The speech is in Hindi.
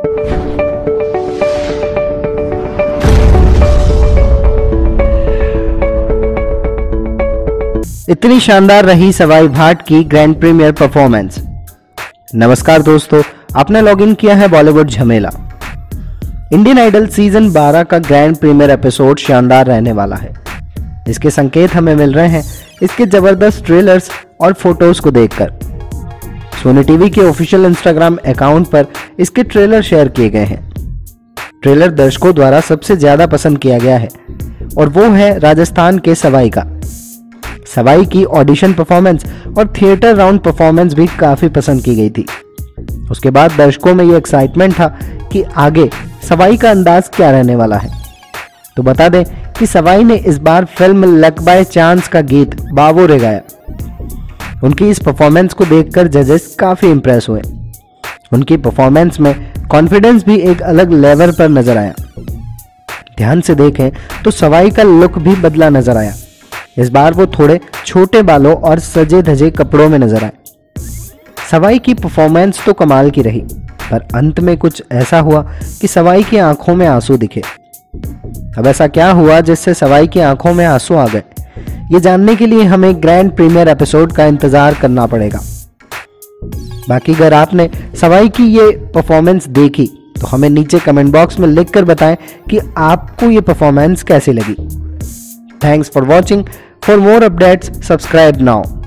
इतनी शानदार रही सवाई भाट की ग्रैंड प्रीमियर परफॉर्मेंस। नमस्कार दोस्तों, आपने लॉगिन किया है बॉलीवुड झमेला। इंडियन आइडल सीजन 12 का ग्रैंड प्रीमियर एपिसोड शानदार रहने वाला है। इसके संकेत हमें मिल रहे हैं इसके जबरदस्त ट्रेलर्स और फोटोज को देखकर। सोनी टीवी के ऑफिशियल इंस्टाग्राम अकाउंट पर इसके ट्रेलर शेयर किए गए हैं। ट्रेलर दर्शकों द्वारा सबसे ज्यादा पसंद किया गया है और वो है राजस्थान के सवाई का। सवाई की ऑडिशन परफॉर्मेंस और थिएटर राउंड परफॉर्मेंस भी काफी पसंद की गई थी। उसके बाद दर्शकों में ये एक्साइटमेंट था कि आगे सवाई का अंदाज क्या रहने वाला है। तो बता दें कि सवाई ने इस बार फिल्म लक बाय चांस का गीत बाबू रे गाया। उनकी इस परफॉर्मेंस को देखकर जजेस काफी इंप्रेस हुए। उनकी परफॉर्मेंस में कॉन्फिडेंस भी एक अलग लेवल पर नजर आया। ध्यान से देखें तो सवाई का लुक भी बदला नजर आया। इस बार वो थोड़े छोटे बालों और सजे धजे कपड़ों में नजर आए। सवाई की परफॉर्मेंस तो कमाल की रही, पर अंत में कुछ ऐसा हुआ कि सवाई की आंखों में आंसू दिखे। अब ऐसा क्या हुआ जिससे सवाई की आंखों में आंसू आ गए, ये जानने के लिए हमें ग्रैंड प्रीमियर एपिसोड का इंतजार करना पड़ेगा। बाकी अगर आपने सवाई की ये परफॉर्मेंस देखी तो हमें नीचे कमेंट बॉक्स में लिखकर बताएं कि आपको ये परफॉर्मेंस कैसी लगी। Thanks for watching. For more updates, subscribe now.